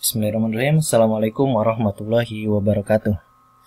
Bismillahirrahmanirrahim. Assalamualaikum warahmatullahi wabarakatuh.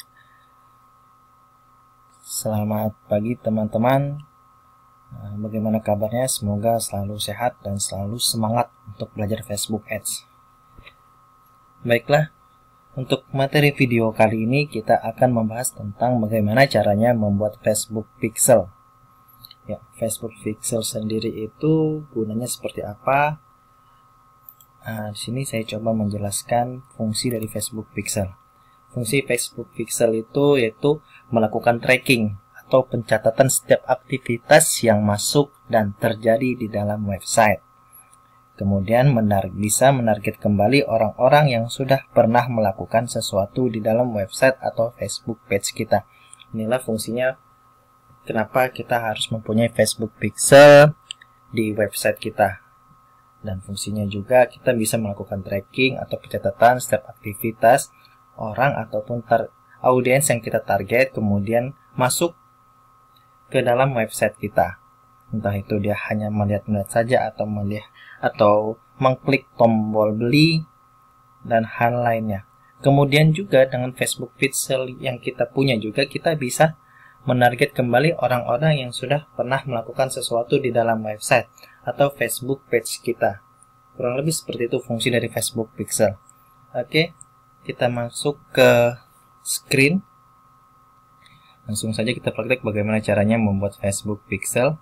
Selamat pagi teman-teman. Bagaimana kabarnya? Semoga selalu sehat dan selalu semangat untuk belajar Facebook Ads. Baiklah, untuk materi video kali ini kita akan membahas tentang bagaimana caranya membuat Facebook Pixel. Ya, Facebook Pixel sendiri itu gunanya seperti apa? Di sini saya coba menjelaskan fungsi dari Facebook Pixel. Fungsi Facebook Pixel itu yaitu melakukan tracking atau pencatatan setiap aktivitas yang masuk dan terjadi di dalam website. Kemudian bisa menarget kembali orang-orang yang sudah pernah melakukan sesuatu di dalam website atau Facebook page kita. Inilah fungsinya kenapa kita harus mempunyai Facebook Pixel di website kita. Dan fungsinya juga kita bisa melakukan tracking atau pencatatan setiap aktivitas orang ataupun audiens yang kita target kemudian masuk ke dalam website kita. Entah itu dia hanya melihat-melihat saja atau mengklik tombol beli dan hal lainnya. Kemudian juga dengan Facebook Pixel yang kita punya juga kita bisa menarget kembali orang-orang yang sudah pernah melakukan sesuatu di dalam website atau Facebook page kita. Kurang lebih seperti itu fungsi dari Facebook Pixel. Oke, kita masuk ke screen. Langsung saja kita praktek bagaimana caranya membuat Facebook Pixel.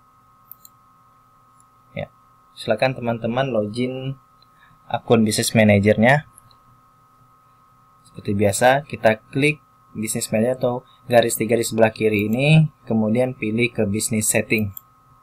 Ya, silakan teman-teman login akun Business Manager-nya. Seperti biasa, kita klik Business Manager atau garis 3 di sebelah kiri ini, kemudian pilih ke Business Setting.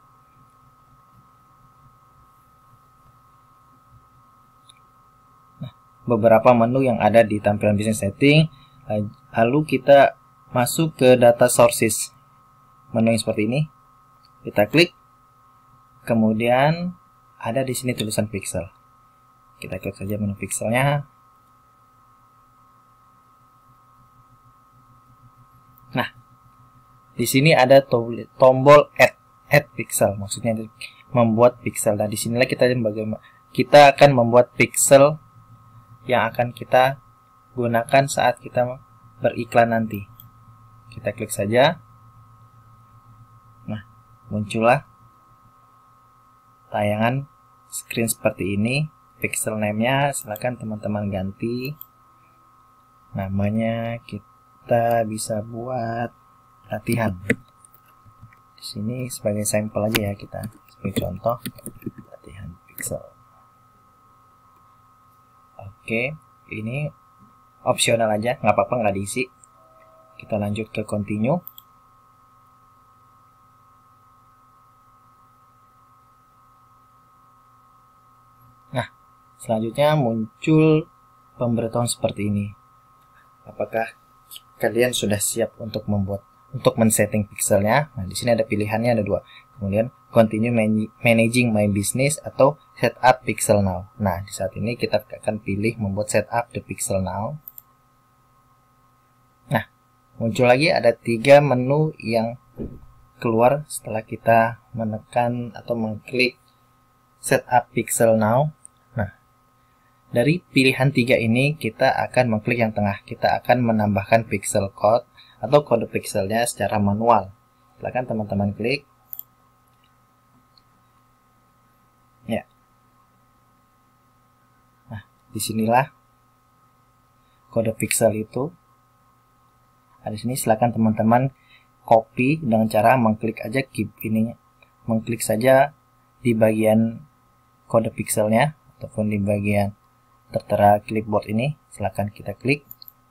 Nah, beberapa menu yang ada di tampilan Business Setting, lalu kita masuk ke Data Sources. Menu yang seperti ini, kita klik, kemudian ada di sini tulisan Pixel. Kita klik saja menu Pixelnya. Nah, di sini ada tombol add pixel, maksudnya membuat pixel. Dan disinilah kita akan membuat pixel yang akan kita gunakan saat kita beriklan nanti. Kita klik saja. Nah, muncullah tayangan screen seperti ini. Pixel name-nya silakan teman-teman ganti. Namanya kita bisa buat latihan. Di sini sebagai sampel aja ya, kita sebagai contoh latihan pixel. Oke, ini opsional aja, nggak apa-apa nggak diisi. Kita lanjut ke continue. Nah, selanjutnya muncul pemberitahuan seperti ini. Apakah kalian sudah siap untuk men-setting pixelnya? Nah, di sini ada pilihannya, ada dua. Kemudian continue managing my business atau set up pixel now. Nah, di saat ini kita akan pilih membuat set up the pixel now. Nah, muncul lagi ada 3 menu yang keluar setelah kita menekan atau mengklik set up pixel now. Dari pilihan 3 ini, kita akan mengklik yang tengah. Kita akan menambahkan pixel code atau kode pixelnya secara manual. Silakan teman-teman klik. Ya. Nah, disinilah kode pixel itu. Di sini silakan teman-teman copy dengan cara mengklik aja mengklik saja di bagian kode pixelnya ataupun di bagian tertera clipboard ini, silakan kita klik.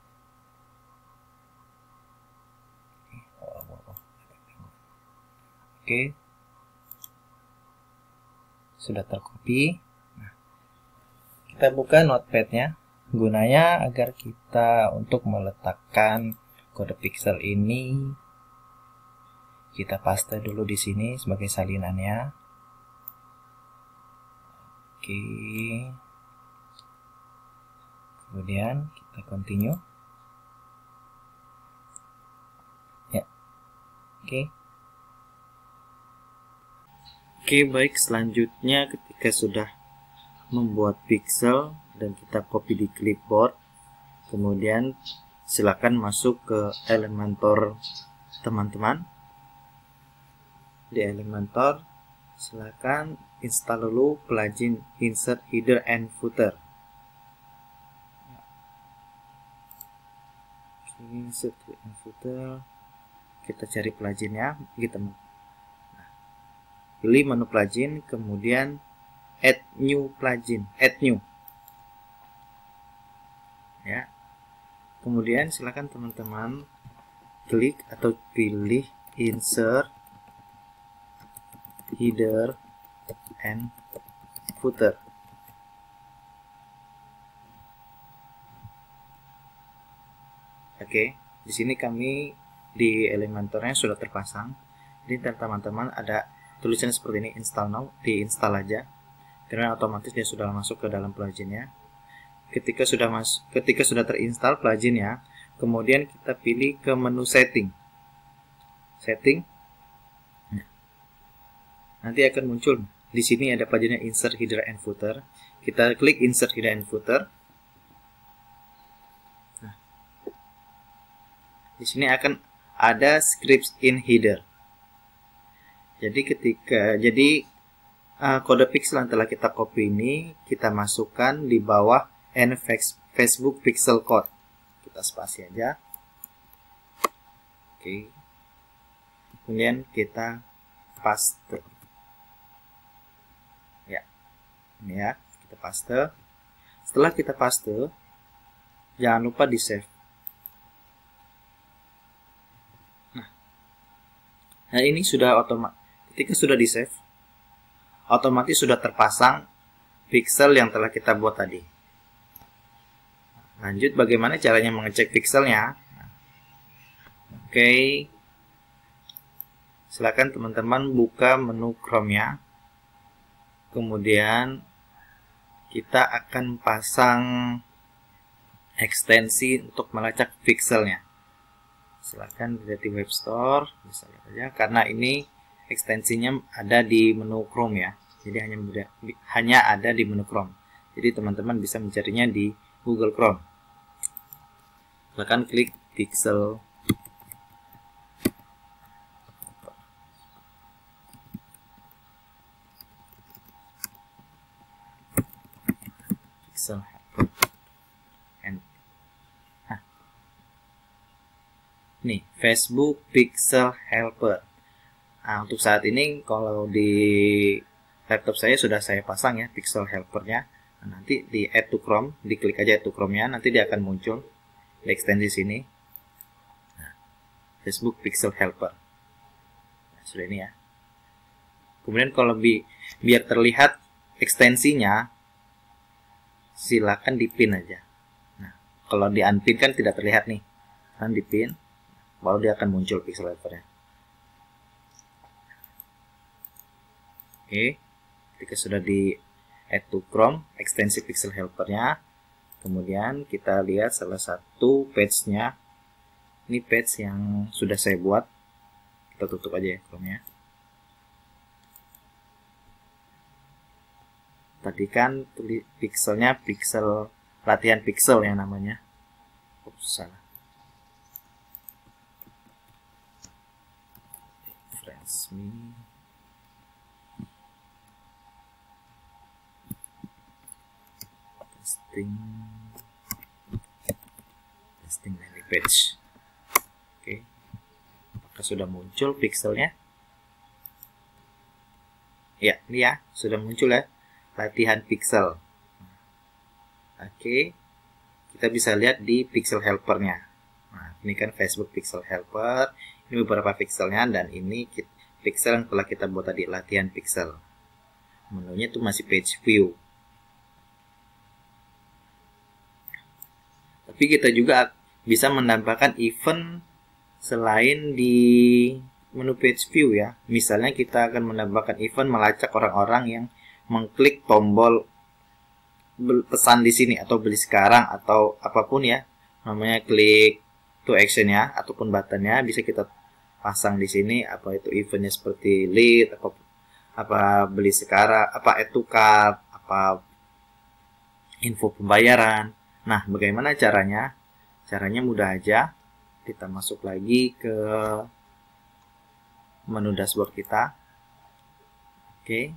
Oke, sudah tercopy. Nah, kita buka notepadnya. Gunanya agar kita untuk meletakkan kode pixel ini, kita paste dulu di sini sebagai salinannya. Oke. Kemudian kita continue. Ya. Oke, baik, selanjutnya ketika sudah membuat pixel, dan kita copy di clipboard. Kemudian silakan masuk ke Elementor teman-teman. Di Elementor silakan install dulu plugin insert header and footer. Insert and footer, kita cari pluginnya gitu. Nah, pilih menu plugin, kemudian add new plugin, add new ya. Kemudian silakan teman-teman klik atau pilih insert header and footer. Oke, di sini kami di Elementornya sudah terpasang. Jadi teman-teman ada tulisan seperti ini, install now, diinstal aja. Karena otomatis dia sudah masuk ke dalam pluginnya. Ketika sudah terinstall pluginnya, kemudian kita pilih ke menu setting. Nanti akan muncul di sini ada pluginnya insert header and footer. Kita klik insert header and footer. Nah, di sini akan ada scripts in header. Jadi kode pixel yang telah kita copy ini kita masukkan di bawah Facebook pixel code. Kita spasi aja. Oke. Kemudian kita paste. Ya. Ini ya, kita paste. Setelah kita paste, jangan lupa di save. Nah, ini sudah otomatis. Ketika sudah di save, otomatis sudah terpasang pixel yang telah kita buat tadi. Lanjut, bagaimana caranya mengecek pixelnya? Oke, silakan teman-teman buka menu Chrome-nya. Kemudian kita akan pasang ekstensi untuk melacak pixelnya. Silakan dilihat di web store, bisa lihat aja. Karena ini ekstensinya ada di menu Chrome ya. Jadi hanya ada di menu Chrome. Jadi teman-teman bisa mencarinya di Google Chrome. Silakan klik pixel. Nih, Facebook Pixel Helper. Nah, untuk saat ini kalau di laptop saya sudah saya pasang ya Pixel Helpernya. Nah, nanti di Add to Chrome, diklik aja Add to Chrome-nya, nanti dia akan muncul di ekstensi sini. Nah, Facebook Pixel Helper. Nah, sudah ini ya. Kemudian kalau biar terlihat ekstensinya, silakan dipin aja. Nah, kalau di unpin kan tidak terlihat nih. Kan dipin, baru dia akan muncul Pixel Helper-nya. Oke, ketika sudah di Add to Chrome, ekstensi Pixel Helper-nya, kemudian kita lihat salah satu page-nya. Ini page yang sudah saya buat. Kita tutup aja ya Chrome-nya. Tadi kan pixelnya pixel latihan pixel ya namanya. Ups, salah. Reference me. Testing landing page. Oke. Apakah sudah muncul pixelnya? Ya, ini ya, sudah muncul ya. Latihan pixel. Oke. Kita bisa lihat di Pixel Helper-nya. Nah, ini kan Facebook Pixel Helper. Ini beberapa pixelnya dan ini pixel yang telah kita buat tadi, latihan pixel. Menunya itu masih page view. Tapi kita juga bisa menambahkan event selain di menu page view ya. Misalnya kita akan menambahkan event melacak orang-orang yang mengklik tombol pesan di sini atau beli sekarang atau apapun ya. Namanya klik to action ya ataupun buttonnya bisa kita pasang di sini, apa itu eventnya seperti lead, apa beli sekarang, apa add to cart, apa info pembayaran. Nah, bagaimana caranya? Caranya mudah aja. Kita masuk lagi ke menu dashboard kita. Oke.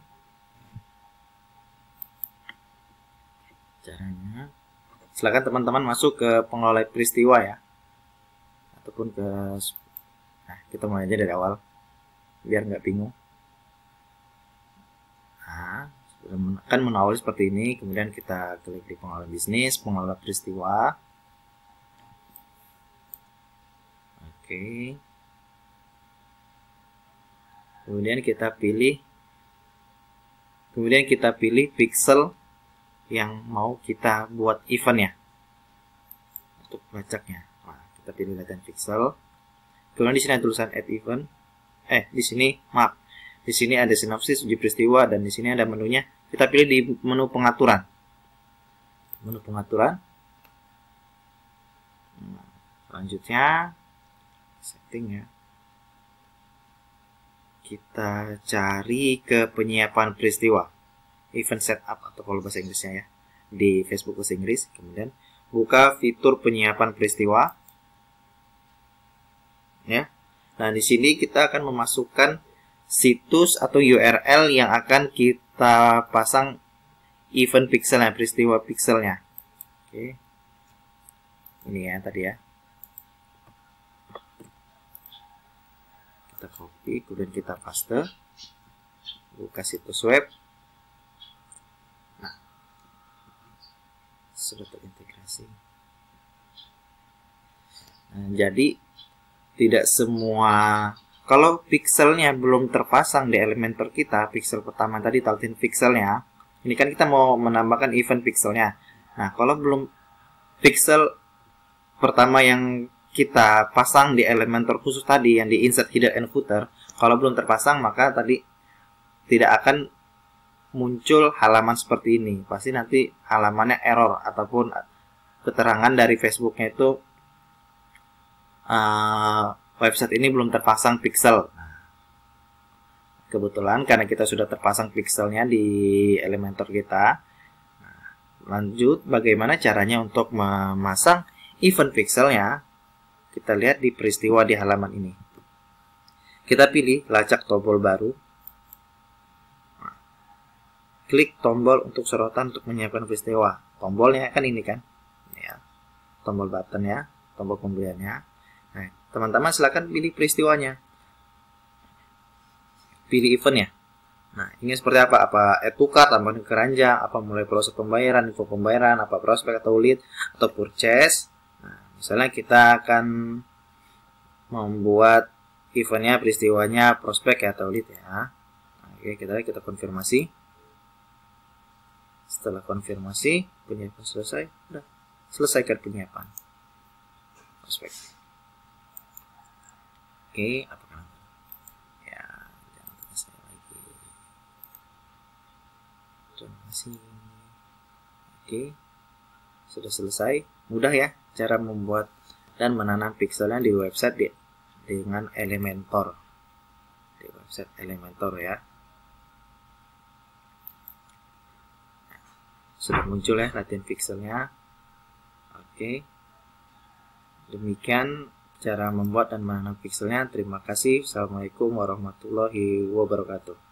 Caranya, silakan teman-teman masuk ke pengelola peristiwa ya, ataupun ke, nah kita mulai aja dari awal biar nggak bingung. Nah, kan menu awal seperti ini, kemudian kita klik di pengelola bisnis, pengelola peristiwa. Oke. Kemudian kita pilih pixel yang mau kita buat event ya untuk pelacaknya. Nah, kita pilih latihan pixel. Kemudian di sini ada tulisan add event. Di sini maaf. Di sini ada sinopsis, uji peristiwa, dan di sini ada menunya. Kita pilih di menu pengaturan. Menu pengaturan. Nah, selanjutnya setting ya. Kita cari ke penyiapan peristiwa, event setup atau kalau bahasa Inggrisnya ya, di Facebook bahasa Inggris. Kemudian buka fitur penyiapan peristiwa ya. Nah, di sini kita akan memasukkan situs atau URL yang akan kita pasang event pixelnya, peristiwa pixelnya. Oke. Ini ya tadi ya. Kita copy, kemudian kita paste. Buka situs web. Nah, sudah terintegrasi. Nah, jadi tidak semua, kalau pixelnya belum terpasang di Elementor kita, pixel pertama tadi Taltin pixelnya, ini kan kita mau menambahkan event pixelnya. Nah, kalau belum pixel pertama yang kita pasang di Elementor khusus tadi yang di insert header and footer, kalau belum terpasang maka tadi tidak akan muncul halaman seperti ini. Pasti nanti halamannya error ataupun keterangan dari Facebooknya itu website ini belum terpasang pixel. Kebetulan karena kita sudah terpasang pixelnya di Elementor kita. Lanjut, bagaimana caranya untuk memasang event pixelnya? Kita lihat di peristiwa di halaman ini. Kita pilih lacak tombol baru. Klik tombol untuk sorotan untuk menyiapkan peristiwa. Tombolnya kan ini kan, ya, tombol button ya, tombol pembeliannya. Nah, teman-teman silakan pilih peristiwanya, pilih eventnya. Nah, ini seperti apa? Apa add to cart, tambah keranjang, apa mulai proses pembayaran, info pembayaran, apa prospek atau lead, atau purchase. Nah, misalnya kita akan membuat eventnya, peristiwanya, prospek atau lead ya. Nah, oke, kita konfirmasi. Setelah konfirmasi, penyiapan selesai, udah selesaikan penyiapan prospek. Oke, apakah ya, jangan tanya saya lagi. Terima kasih. Oke, sudah selesai. Mudah ya cara membuat dan menanam pixelnya di website dengan Elementor. Di website Elementor ya. Sudah muncul ya latihan pixelnya. Oke. Demikian cara membuat dan menanam pixelnya. Terima kasih. Assalamualaikum warahmatullahi wabarakatuh.